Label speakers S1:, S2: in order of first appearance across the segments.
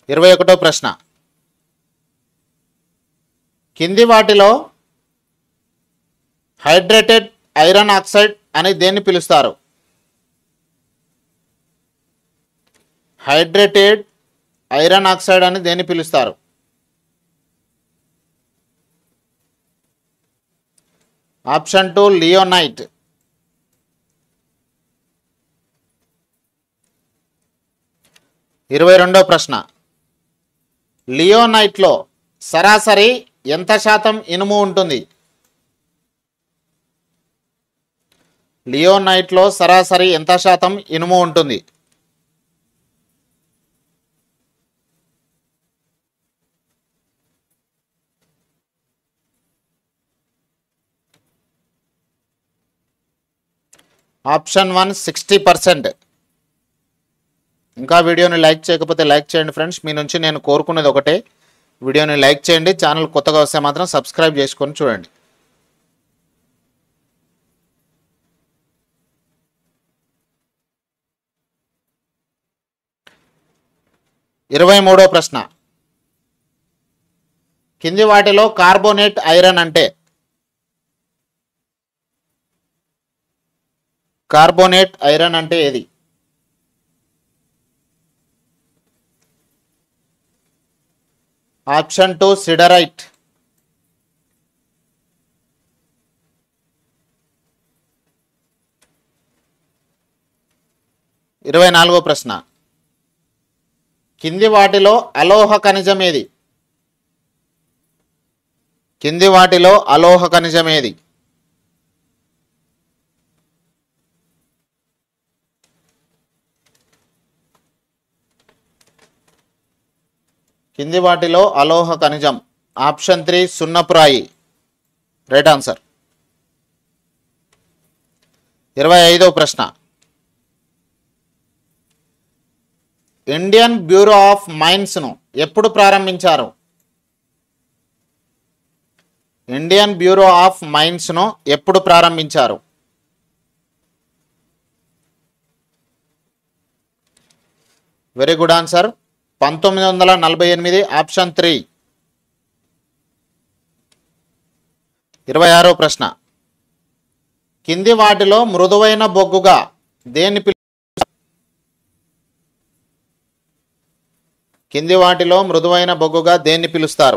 S1: 21వ ప్రశ్న కింది వాటిలో హైడ్రేటెడ్ ఐరన్ ఆక్సైడ్ అని దేన్ని పిలుస్తారు? హైడ్రేటెడ్ ఐరన్ ఆక్సైడ్ అని దేన్ని పిలుస్తారు? ఆప్షన్ 2 లియోనైట్. 22వ ప్రశ్న లియోనైట్లో సరాసరి ఎంత శాతం ఇనుము ఉంటుంది? లియోనైట్లో సరాసరి ఎంత శాతం ఇనుము ఉంటుంది? ఆప్షన్ 1 60%. ఇంకా వీడియోని లైక్ చేయకపోతే లైక్ చేయండి ఫ్రెండ్స్. మీ నుంచి నేను కోరుకునేది ఒకటే, వీడియోని లైక్ చేయండి. ఛానల్ కొత్తగా వస్తే మాత్రం సబ్స్క్రైబ్ చేసుకొని చూడండి. 23వ ప్రశ్న కింది వాటిలో కార్బోనేట్ ఐరన్ అంటే? కార్బోనేట్ ఐరన్ అంటే ఏది? Option 2 siderite. 24వ ప్రశ్న కింది వాటిలో అలోహ ఖనిజం ఏది? కింది వాటిలో అలోహ ఖనిజం ఏది? కింది వాటిలో అలోహ ఖనిజం ఆప్షన్ 3 సున్నపురాయి. Right answer. 25వ ప్రశ్న ఇండియన్ బ్యూరో ఆఫ్ మైన్స్ను ఎప్పుడు ప్రారంభించారు? ఇండియన్ బ్యూరో ఆఫ్ మైన్స్ను ఎప్పుడు ప్రారంభించారు? Very good answer. 1948. ఆప్షన్ 3. 26వ ప్రశ్న కింది వాటిలో మృదువైన బొగ్గుగా దేన్ని కింది వాటిలో మృదువైన బొగ్గుగా దేన్ని పిలుస్తారు?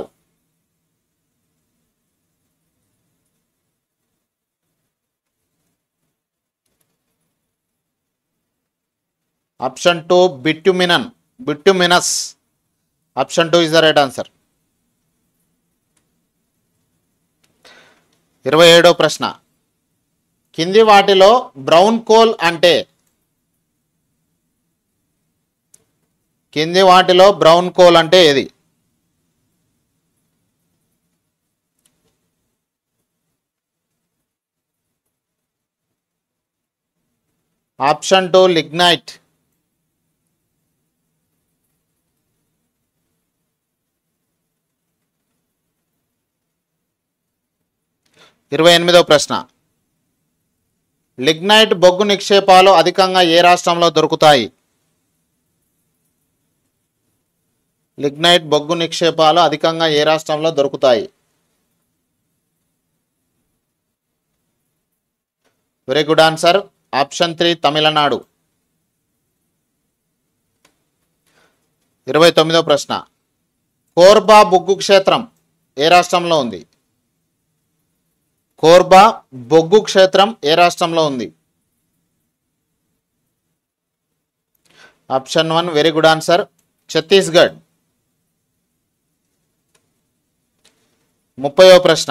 S1: Option 2 bituminous. Option 2 is the right answer. 27వ ప్రశ్న కింది వాటిలో బ్రౌన్ కోల్ అంటే? కింది వాటిలో బ్రౌన్ కోల్ అంటే ఏది? Option 2 lignite. 28వ ప్రశ్న లిగ్నైట్ బొగ్గు నిక్షేపాలు అధికంగా ఏ రాష్ట్రంలో దొరుకుతాయి? లిగ్నైట్ బొగ్గు నిక్షేపాలు అధికంగా ఏ రాష్ట్రంలో దొరుకుతాయి? Very good answer. Option 3 Tamil Nadu. 29వ ప్రశ్న కోర్బా బొగ్గు క్షేత్రం ఏ రాష్ట్రంలో ఉంది? కోర్బా బొగ్గు క్షేత్రం ఏ రాష్ట్రంలో ఉంది? Option 1 very good answer. Chhattisgarh. 30వ ప్రశ్న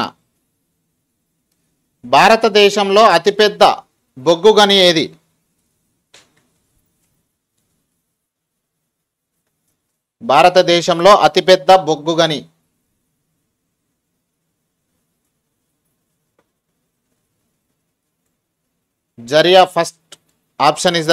S1: భారతదేశంలో అతిపెద్ద బొగ్గు గని ఏది? భారతదేశంలో అతిపెద్ద బొగ్గు గని. జరియా ఫస్ట్ ఆప్షన్ ఇస్